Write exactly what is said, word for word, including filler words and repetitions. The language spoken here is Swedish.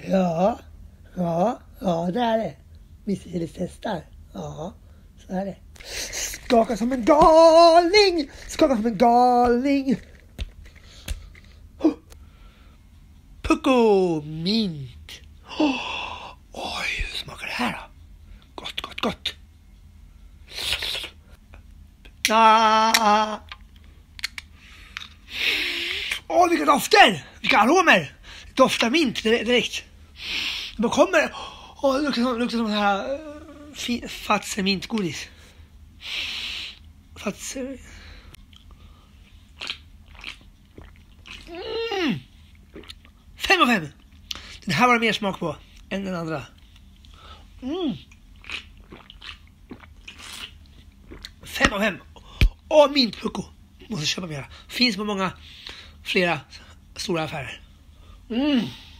Ja, ja, ja det är det. Missfilis testar. Ja, så är det. Skaka som en galning, skaka som en galning. Pucko mint. Oh, oj, hur smakar det här då? Gott, gott, gott. Ah. Åh, oh, vilka dofter! Vilka aromer! Det doftar mint direkt. Det bara kommer. Åh, oh, det luktar som, luktar som den här uh, Fazer mintgodis. Fazer. Mm. Fem av fem. Den här var det mer smak på än den andra. Mm. Fem av fem. Åh, mint pucko. Måste köpa mera. Finns på många flera stora affärer. Mm.